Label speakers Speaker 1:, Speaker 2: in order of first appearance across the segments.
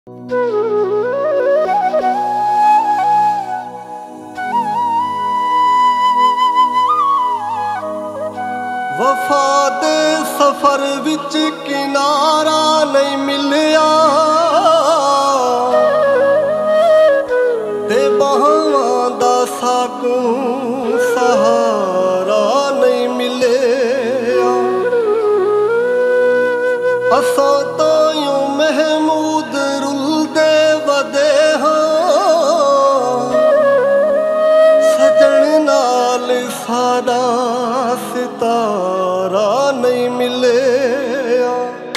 Speaker 1: वफा दे सफर विच किनारा नहीं मिलिया ते बहावां दा साकू सहारा नहीं मिलिया। असां तायूं महमूद रुलदे वदे हां सजण नाल सादा सितारा नहीं मिलिया।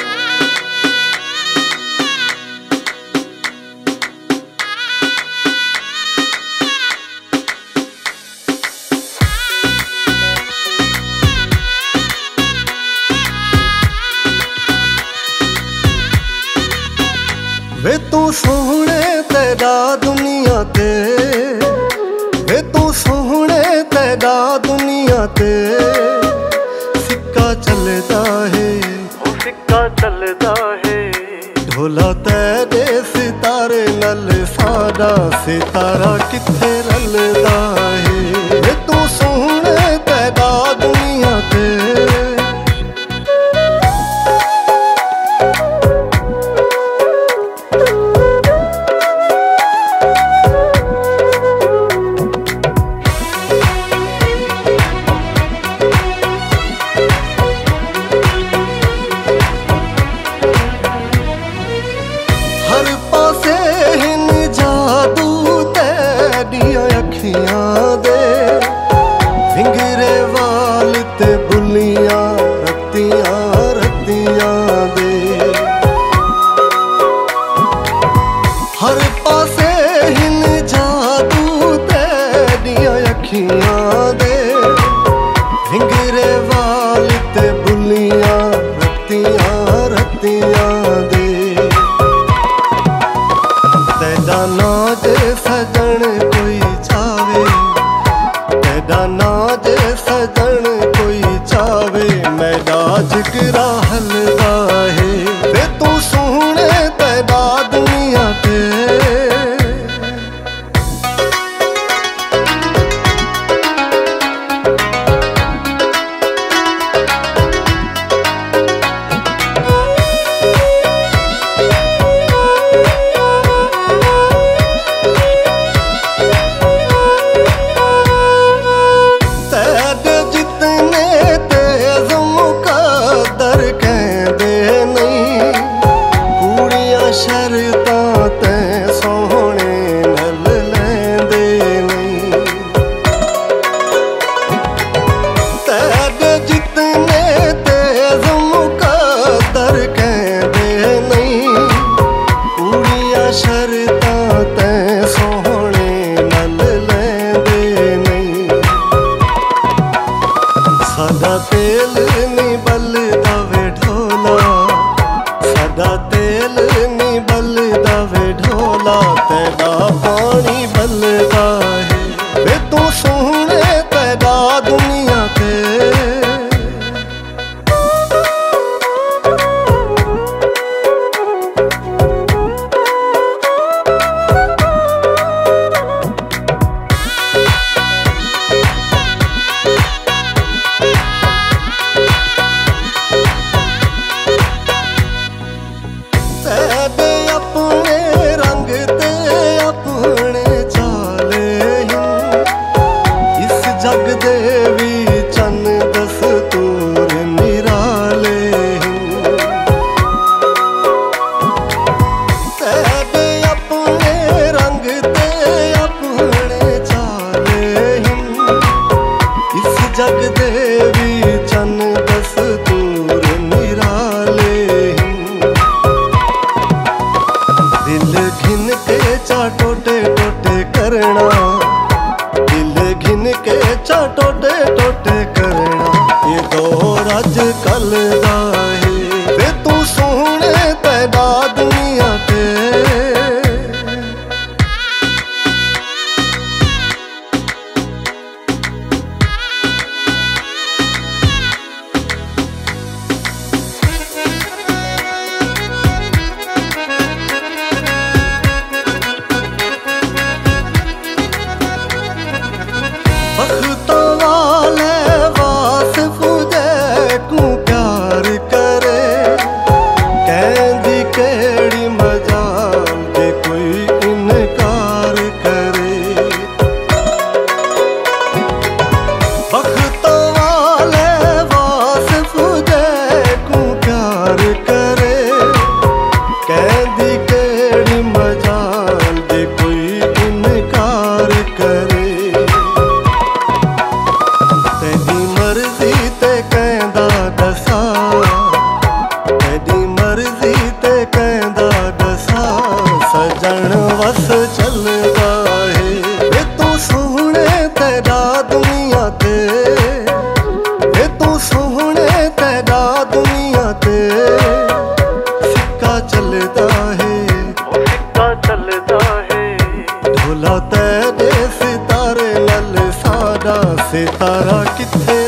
Speaker 1: वे तू सोहणे तेरा दुनिया ते, वे तू सोहणे तेरा दुनिया ते सिक्का चलदा है, वो सिक्का चलदा है। ढोला तेरे सितारे नल सादा सितारा किथे रलदा है। वे तू सोहणे तेरा दुनिया ते हर पासे हिन जादू तेरियां अखियां दे, विंगरे वाल ते बुलियां रत्तियां रत्तियां दे। हर पासे हिन जादू तेरियां अखियां दे, विंगरे वाल ते बुलियां रत्तियां रत्तियां दे। तेरा नाज सजन कोई चावे, तेरा नाज सजन कोई चावे, मेरा जिगरा हलदा है। वे तू सोहणे तेरा दुनिया ते सजन वस चलदा है। वे तू सोहणे तेरा दुनिया ते, वे तू सोहणे तेरा दुनिया ते सिक्का चलदा है, सिक्का चलदा है। ढोला तेरे सितारे नाल साडा सितारा किथे